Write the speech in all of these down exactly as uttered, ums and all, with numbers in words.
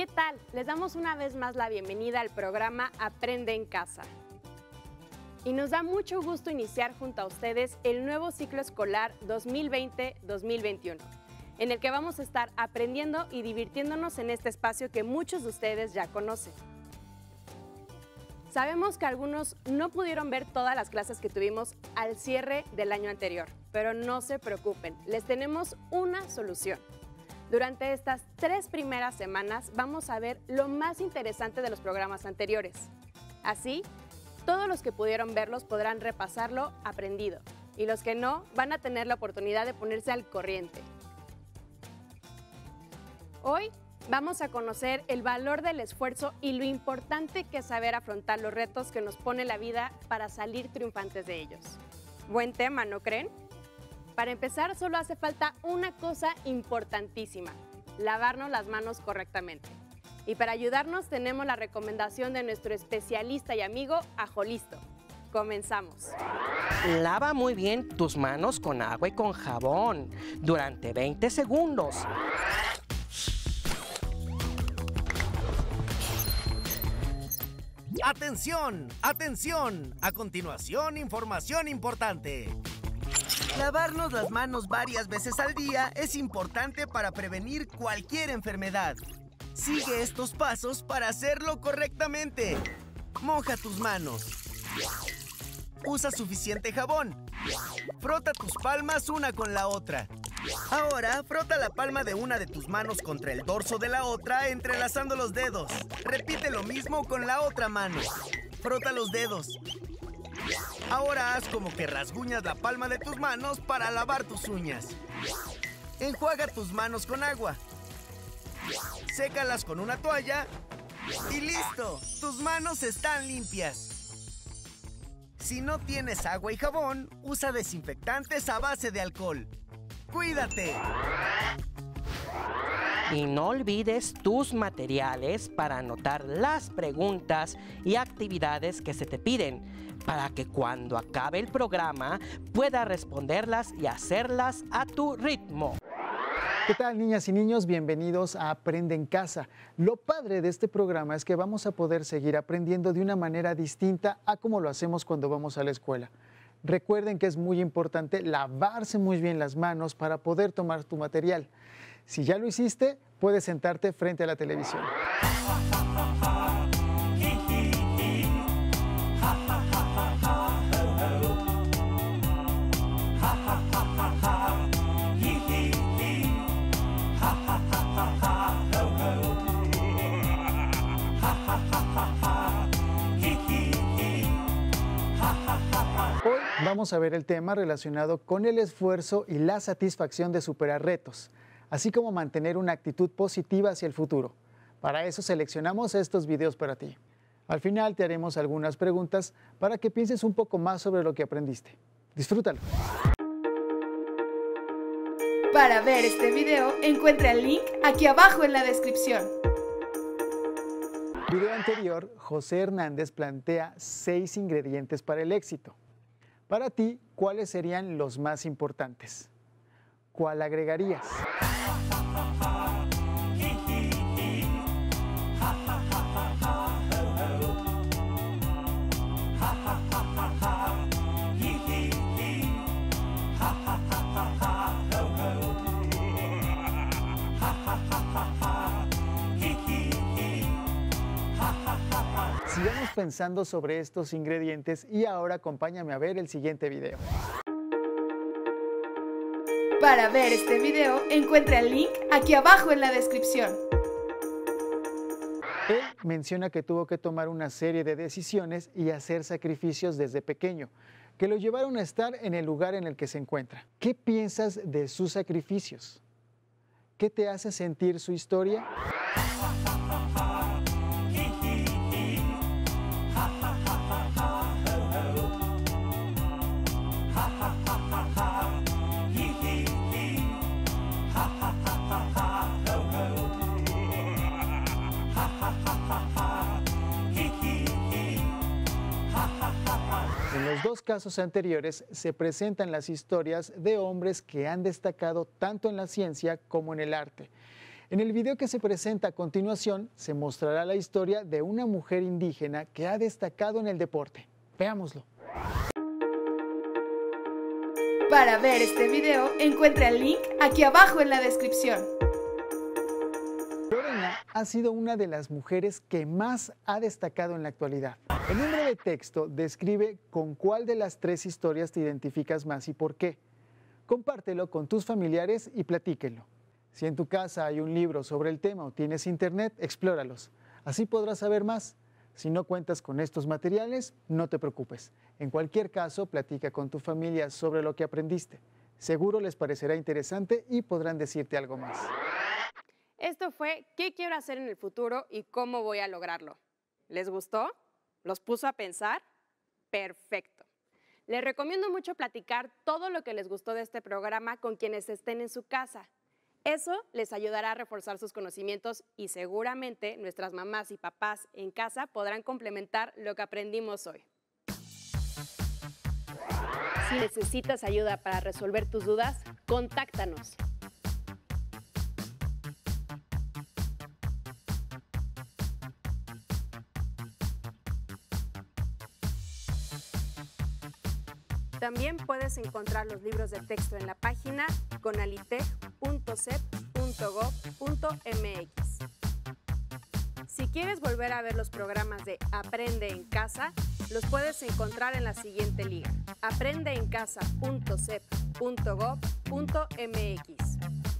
¿qué tal? Les damos una vez más la bienvenida al programa Aprende en Casa. Y nos da mucho gusto iniciar junto a ustedes el nuevo ciclo escolar dos mil veinte dos mil veintiuno, en el que vamos a estar aprendiendo y divirtiéndonos en este espacio que muchos de ustedes ya conocen. Sabemos que algunos no pudieron ver todas las clases que tuvimos al cierre del año anterior, pero no se preocupen, les tenemos una solución. Durante estas tres primeras semanas vamos a ver lo más interesante de los programas anteriores. Así, todos los que pudieron verlos podrán repasarlo aprendido y los que no van a tener la oportunidad de ponerse al corriente. Hoy vamos a conocer el valor del esfuerzo y lo importante que es saber afrontar los retos que nos pone la vida para salir triunfantes de ellos. Buen tema, ¿no creen? Para empezar, solo hace falta una cosa importantísima: lavarnos las manos correctamente. Y para ayudarnos tenemos la recomendación de nuestro especialista y amigo Ajolisto. Comenzamos. Lava muy bien tus manos con agua y con jabón durante veinte segundos. ¡Atención! ¡Atención! A continuación, información importante. Lavarnos las manos varias veces al día es importante para prevenir cualquier enfermedad. Sigue estos pasos para hacerlo correctamente. Moja tus manos. Usa suficiente jabón. Frota tus palmas una con la otra. Ahora, frota la palma de una de tus manos contra el dorso de la otra, entrelazando los dedos. Repite lo mismo con la otra mano. Frota los dedos. Ahora haz como que rasguñas la palma de tus manos para lavar tus uñas. Enjuaga tus manos con agua. Sécalas con una toalla y ¡listo! Tus manos están limpias. Si no tienes agua y jabón, usa desinfectantes a base de alcohol. ¡Cuídate! Y no olvides tus materiales para anotar las preguntas y actividades que se te piden, para que cuando acabe el programa puedas responderlas y hacerlas a tu ritmo. ¿Qué tal, niñas y niños? Bienvenidos a Aprende en Casa. Lo padre de este programa es que vamos a poder seguir aprendiendo de una manera distinta a como lo hacemos cuando vamos a la escuela. Recuerden que es muy importante lavarse muy bien las manos para poder tomar tu material. Si ya lo hiciste, puedes sentarte frente a la televisión. Hoy vamos a ver el tema relacionado con el esfuerzo y la satisfacción de superar retos, así como mantener una actitud positiva hacia el futuro. Para eso seleccionamos estos videos para ti. Al final te haremos algunas preguntas para que pienses un poco más sobre lo que aprendiste. Disfrútalo. Para ver este video, encuentra el link aquí abajo en la descripción. En el video anterior, José Hernández plantea seis ingredientes para el éxito. Para ti, ¿cuáles serían los más importantes? ¿Cuál agregarías? Sigamos pensando sobre estos ingredientes y ahora acompáñame a ver el siguiente video. Para ver este video, encuentra el link aquí abajo en la descripción. Él menciona que tuvo que tomar una serie de decisiones y hacer sacrificios desde pequeño, que lo llevaron a estar en el lugar en el que se encuentra. ¿Qué piensas de sus sacrificios? ¿Qué te hace sentir su historia? En los dos casos anteriores se presentan las historias de hombres que han destacado tanto en la ciencia como en el arte. En el video que se presenta a continuación, se mostrará la historia de una mujer indígena que ha destacado en el deporte. Veámoslo. Para ver este video, encuentra el link aquí abajo en la descripción. Lorena ha sido una de las mujeres que más ha destacado en la actualidad. En un breve texto describe con cuál de las tres historias te identificas más y por qué. Compártelo con tus familiares y platíquenlo. Si en tu casa hay un libro sobre el tema o tienes internet, explóralos. Así podrás saber más. Si no cuentas con estos materiales, no te preocupes. En cualquier caso, platica con tu familia sobre lo que aprendiste. Seguro les parecerá interesante y podrán decirte algo más. Esto fue ¿Qué quiero hacer en el futuro y cómo voy a lograrlo? ¿Les gustó? ¿Los puso a pensar? Perfecto. Les recomiendo mucho platicar todo lo que les gustó de este programa con quienes estén en su casa. Eso les ayudará a reforzar sus conocimientos y seguramente nuestras mamás y papás en casa podrán complementar lo que aprendimos hoy. Si necesitas ayuda para resolver tus dudas, contáctanos. También puedes encontrar los libros de texto en la página conalitec punto sep punto gob punto mx. Si quieres volver a ver los programas de Aprende en Casa, los puedes encontrar en la siguiente liga: aprende en casa punto sep punto gob punto mx.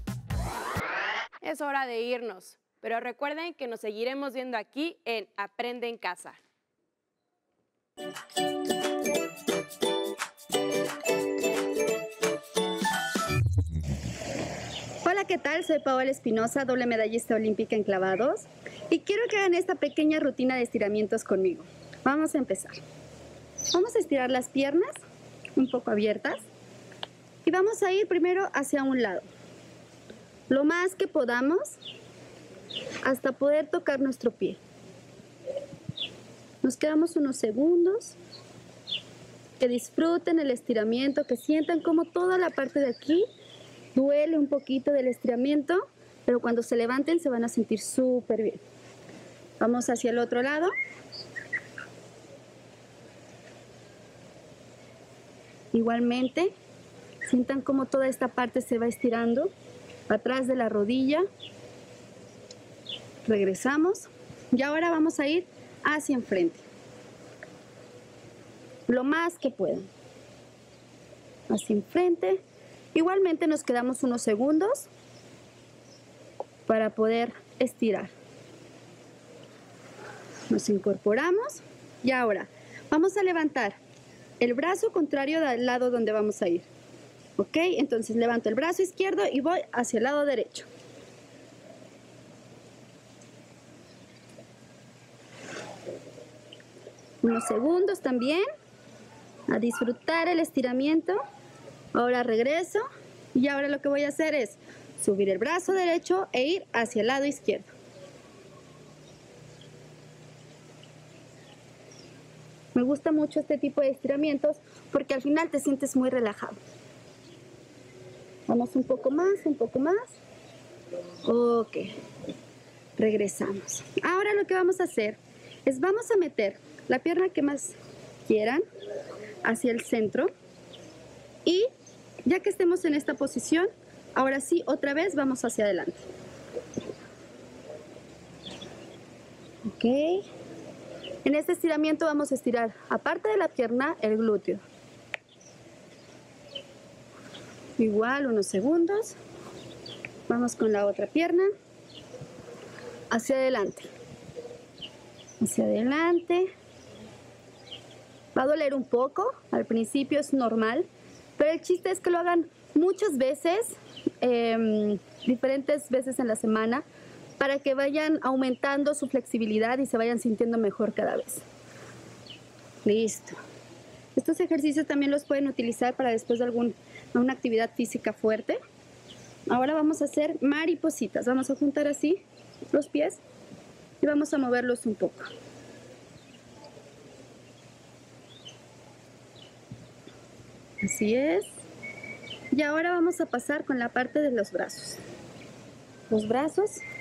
Es hora de irnos, pero recuerden que nos seguiremos viendo aquí en Aprende en Casa. Hola, ¿qué tal? Soy Paola Espinosa, doble medallista olímpica en clavados, y quiero que hagan esta pequeña rutina de estiramientos conmigo. Vamos a empezar. Vamos a estirar las piernas un poco abiertas y vamos a ir primero hacia un lado, lo más que podamos hasta poder tocar nuestro pie. Nos quedamos unos segundos, que disfruten el estiramiento, que sientan como toda la parte de aquí duele un poquito del estiramiento, pero cuando se levanten se van a sentir súper bien. Vamos hacia el otro lado. Igualmente, sientan como toda esta parte se va estirando, atrás de la rodilla. Regresamos y ahora vamos a ir hacia enfrente, lo más que puedan. Hacia enfrente. Igualmente nos quedamos unos segundos para poder estirar. Nos incorporamos y ahora vamos a levantar el brazo contrario del lado donde vamos a ir. ¿Ok? Entonces levanto el brazo izquierdo y voy hacia el lado derecho. Unos segundos también a disfrutar el estiramiento. Ahora regreso y ahora lo que voy a hacer es subir el brazo derecho e ir hacia el lado izquierdo. Me gusta mucho este tipo de estiramientos porque al final te sientes muy relajado. Vamos un poco más, un poco más. Ok. Regresamos. Ahora lo que vamos a hacer es vamos a meter la pierna que más quieran hacia el centro y ya que estemos en esta posición, ahora sí, otra vez vamos hacia adelante. Ok. En este estiramiento vamos a estirar, aparte de la pierna, el glúteo. Igual, unos segundos. Vamos con la otra pierna. Hacia adelante. Hacia adelante. Va a doler un poco, al principio es normal. Pero el chiste es que lo hagan muchas veces, eh, diferentes veces en la semana, para que vayan aumentando su flexibilidad y se vayan sintiendo mejor cada vez. Listo. Estos ejercicios también los pueden utilizar para después de algún, una actividad física fuerte. Ahora vamos a hacer maripositas. Vamos a juntar así los pies y vamos a moverlos un poco. Así es. Y ahora vamos a pasar con la parte de los brazos. Los brazos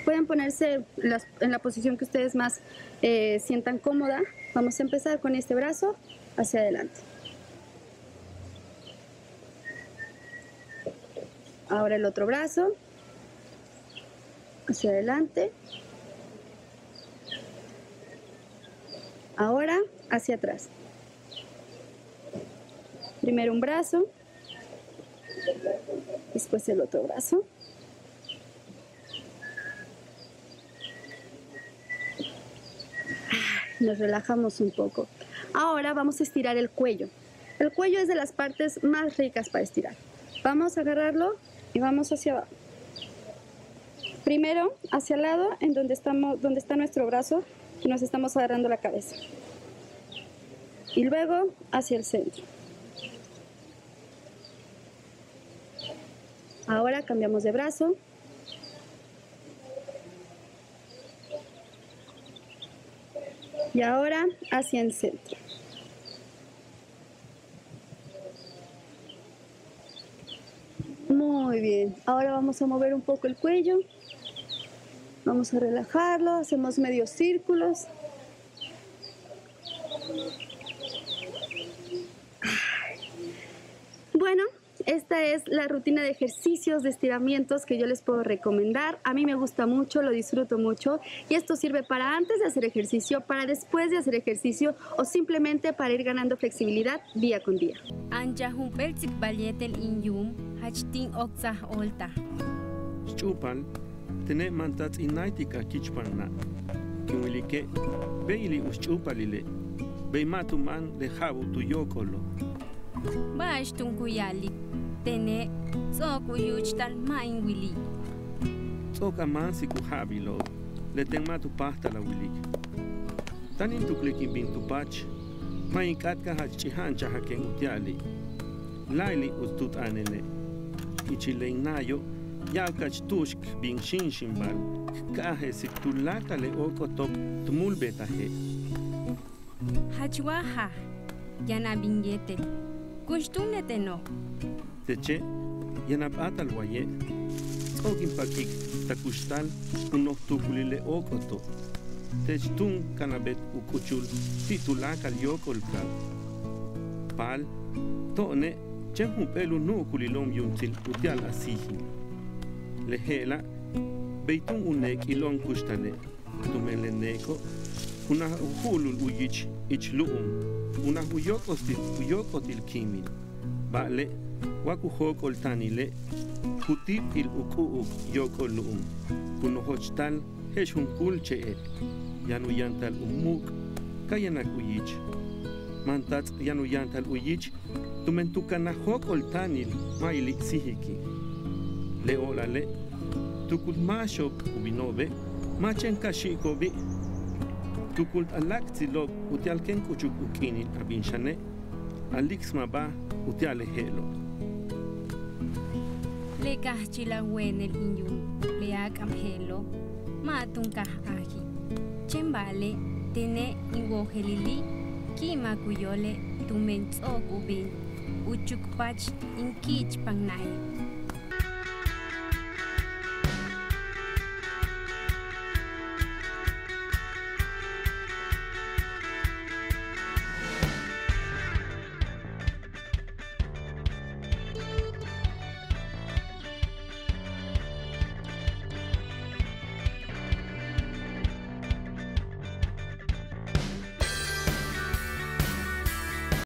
Pueden ponerse las, en la posición que ustedes más eh, sientan cómoda. Vamos a empezar con este brazo hacia adelante. Ahora el otro brazo hacia adelante. Ahora hacia atrás. Primero un brazo, después el otro brazo. Nos relajamos un poco. Ahora vamos a estirar el cuello. El cuello es de las partes más ricas para estirar. Vamos a agarrarlo y vamos hacia abajo. Primero hacia el lado, en donde, estamos, donde está nuestro brazo, y nos estamos agarrando la cabeza. Y luego hacia el centro. Ahora cambiamos de brazo. Y ahora hacia el centro. Muy bien. Ahora vamos a mover un poco el cuello. Vamos a relajarlo. Hacemos medios círculos. Bueno, esta es la rutina de ejercicios, de estiramientos que yo les puedo recomendar. A mí me gusta mucho, lo disfruto mucho. Y esto sirve para antes de hacer ejercicio, para después de hacer ejercicio o simplemente para ir ganando flexibilidad día con día. Anja humpelzik balyetel inyum, hachtin okzah olta. Chupal, tene mantats inaitika kichpanna. Kimulike, beili uschupalile. Beimatuman de jabu tu yokolo. Bash tunkuyali, tene tsokuyuchtal mainwili. Tsoka mansiku habilo, le tenmatu pasta la wilik. Tanin tuklikin bin tupach, mainkatka hachihancha haken utiali. Laili ustut anene. Ichileinayo, yakach tushk bin shinshimbal, kahe siktulaka le okotop tumulbetahe. Hachwaha, yana bingete. Kushtunete no. Teche, yanap atal waye. Okin pakik takustal uno tukulile okoto. Techtun kanabet ukuchul titulakal yokolkal. Pal, tone, chem pelu no kulilom yuntil utial asihi. Lehela, beitun unek ilon kustane. Tumele neko, una uhulul uyich ichluum. Una huyokotil huyokotil kimin. Vale, wakuhokol tanile, kutip il ukuuk yokolum. Kunohochtal heshun kulche et. Yanuyantal umuk, kayanak uyich. Mantats yanuyantal uyich, tumentukana hokol tanil maili sihiki. Leolale, tukul mashok ubinobe, machen kashikobi. Tukult alaktzilok utialken kuchuk ukinil abinshane, alixma ba utiale helo. Le kahchila wenel inyum, le akam helo, matunkah ahi. Chembale, tene inwohelili, kima kuyole, tumen tsokubin, uchukpach inkich pangnai.